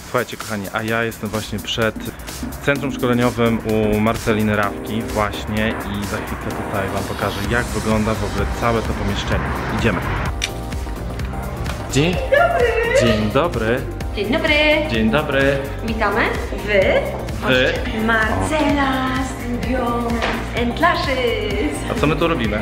Słuchajcie kochani, a ja jestem właśnie przed centrum szkoleniowym u Marceliny Rawki właśnie i za chwilkę tutaj wam pokażę, jak wygląda w ogóle całe to pomieszczenie. Idziemy. Dzień dobry. Dzień dobry. Dzień dobry. Dzień dobry. Witamy w Marcela Studio and Lashes. A co my tu robimy?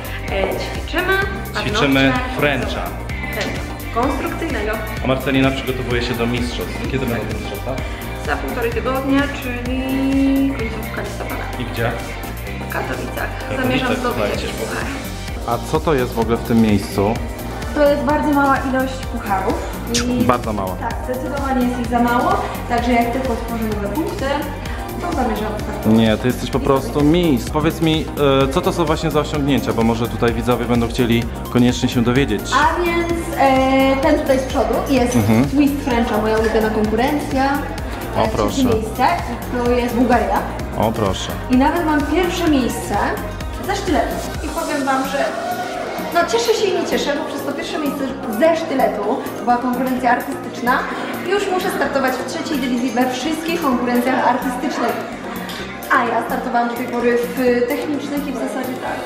Ćwiczymy Frencha. Konstrukcyjnego. A Marcelina przygotowuje się do mistrzostw. Kiedy będą mistrzostwa? Za 1,5 tygodnia, czyli końcówka listopada. I gdzie? W Katowicach. Katowicach, Zamierzam zdobyć słuchajcie. jakiś puchar. A co to jest w ogóle w tym miejscu? To jest bardzo mała ilość pucharów. I Bardzo mała. tak, zdecydowanie jest ich za mało. Także jak tylko otworzę nowe punkty, to zamierzam startować. Nie, ty jesteś po prostu mistrz. Powiedz mi, co to są właśnie za osiągnięcia, bo może tutaj widzowie będą chcieli koniecznie się dowiedzieć. A więc ten tutaj z przodu jest Twist Frencha, moja ulubiona konkurencja. O, proszę. Trzecie miejsce i to jest Bułgaria. O proszę. I nawet mam pierwsze miejsce ze sztyletu. I powiem wam, że no cieszę się i nie cieszę, bo przez to pierwsze miejsce ze sztyletu, to była konkurencja artystyczna, już muszę startować w trzeciej dywizji we wszystkich konkurencjach artystycznych. A ja startowałam do tej pory w technicznych i w zasadzie tak.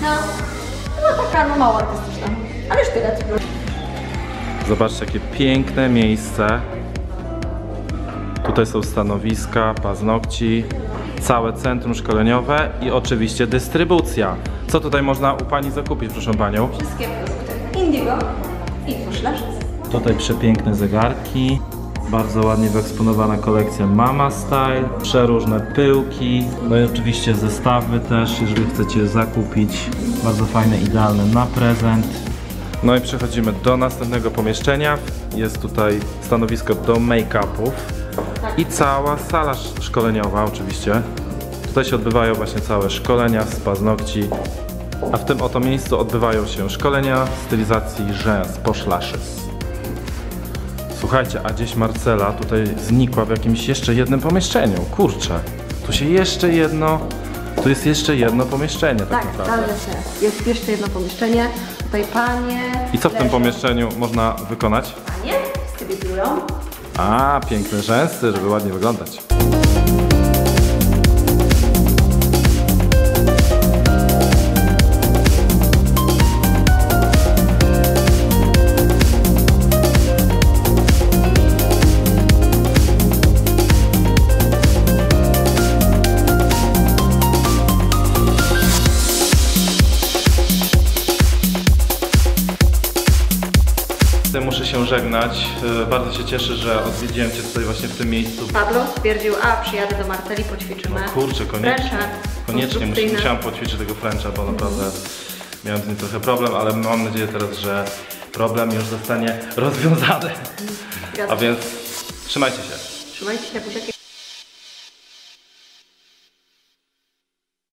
No taka no mało artystyczna, ale sztylet. Zobaczcie, jakie piękne miejsce. Tutaj są stanowiska, paznokci, całe centrum szkoleniowe i oczywiście dystrybucja. Co tutaj można u pani zakupić, proszę panią? Wszystkie produkty Indigo i Lashes. Tutaj przepiękne zegarki, bardzo ładnie wyeksponowana kolekcja Mama Style, przeróżne pyłki, no i oczywiście zestawy też, jeżeli chcecie zakupić. Bardzo fajne, idealne na prezent. No i przechodzimy do następnego pomieszczenia. Jest tutaj stanowisko do make-upów i cała sala szkoleniowa oczywiście. Tutaj się odbywają właśnie całe szkolenia z paznokci, a w tym oto miejscu odbywają się szkolenia stylizacji rzęs, posh lashes. Słuchajcie, a gdzieś Marcela tutaj znikła w jakimś jeszcze jednym pomieszczeniu. Kurczę, tu jest jeszcze jedno pomieszczenie tak naprawdę. Jest jeszcze jedno pomieszczenie. Tutaj panie. I co w tym pomieszczeniu można wykonać? Panie stylizują. A, piękne rzęsy, żeby ładnie wyglądać. Muszę się żegnać. Bardzo się cieszę, że odwiedziłem cię tutaj właśnie w tym miejscu. Pablo stwierdził, przyjadę do Marceli, poćwiczymy. No kurczę, koniecznie musiałem poćwiczyć tego Frencha, bo naprawdę miałem z nim trochę problem, ale mam nadzieję teraz, że problem już zostanie rozwiązany. A więc trzymajcie się. Trzymajcie się, buziaki.